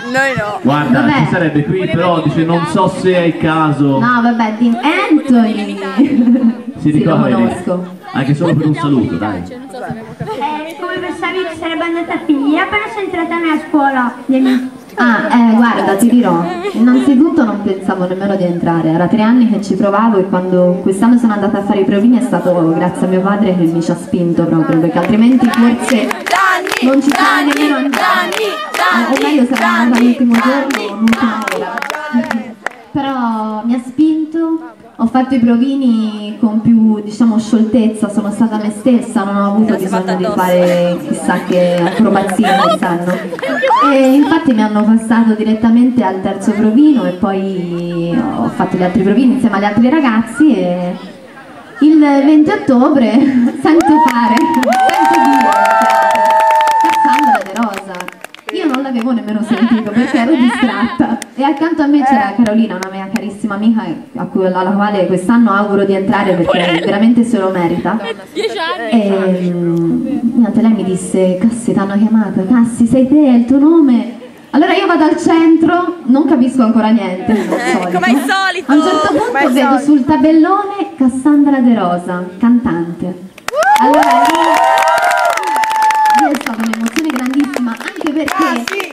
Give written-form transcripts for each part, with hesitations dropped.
Noi no. Guarda, Vabbè. ci sarebbe qui, però dice non so se è il caso. No, vabbè, di Anthony. Si Sì, lo ricorda, conosco. anche solo per un saluto, dai. Come pensavi che sarebbe andata a finire? Appena sei entrata nella scuola. Guarda, ti dirò, innanzitutto non pensavo nemmeno di entrare, era 3 anni che ci provavo, e quando quest'anno sono andata a fare i provini è stato grazie a mio padre che mi ci ha spinto proprio, perché altrimenti forse non ci sarei nemmeno andata, o meglio sarei andata l'ultimo giorno, l'ultima ora. Però mi ha spinto, ho fatto i provini con più, diciamo, scioltezza, sono stata me stessa, non ho avuto bisogno di fare chissà che acrobazie quest'anno. E infatti mi hanno passato direttamente al terzo provino e poi ho fatto gli altri provini insieme agli altri ragazzi, e il 20 ottobre sento dire Cassandra De Rosa. Io non l'avevo nemmeno sentito perché ero distratta, e accanto a me c'era Carolina, una mia carissima amica alla quale quest'anno auguro di entrare perché veramente se lo merita. E niente, lei mi disse: Cassi, ti hanno chiamata, Cassi sei te, è il tuo nome. Allora io vado al centro, non capisco ancora niente, come al solito. a un certo punto vedo sul tabellone Cassandra De Rosa, cantante. Allora lì è stata un'emozione grandissima, anche perché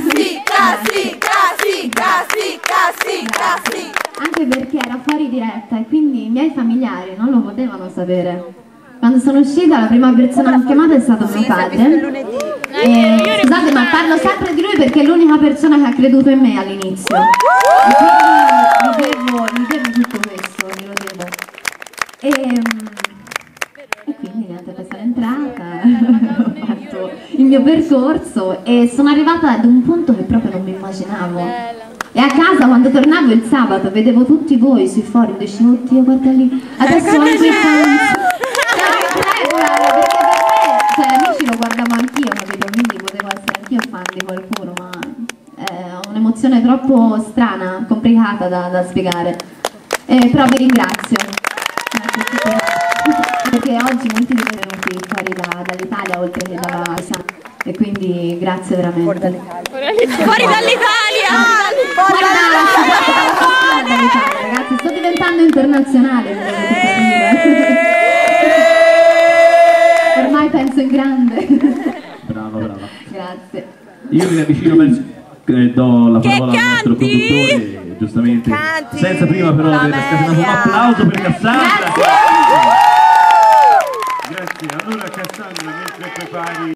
anche perché era fuori diretta e quindi i miei familiari non lo potevano sapere. Quando sono uscita la prima persona che ho chiamato è stato mio padre. Scusate, ma parlo sempre di lui perché è l'unica persona che ha creduto in me all'inizio. E quindi gli devo tutto questo, glielo devo. E quindi niente, poi sono entrata, ho fatto il mio percorso e sono arrivata ad un punto che proprio non mi immaginavo. E a casa quando tornavo il sabato vedevo tutti voi sui forum, dicevo oddio guarda lì, adesso anche i fans. Perché per me, cioè amici lo guardavo anch'io, capito? Quindi potevo essere anch'io fan di qualcuno, ma è un'emozione troppo strana, complicata da spiegare. Però vi ringrazio. Perché oggi molti di voi venuti fuori dall'Italia oltre che dall'Asia, e quindi grazie veramente. Fuori dall'Italia! Ragazzi, sto diventando internazionale, come avete capito. Ormai penso in grande. Brava. Grazie. Io mi avvicino verso do la parola al nostro conduttore, giustamente. Senza prima però aver scatenato un applauso per Cassandra. Grazie. Grazie, allora Cassandra, mentre prepari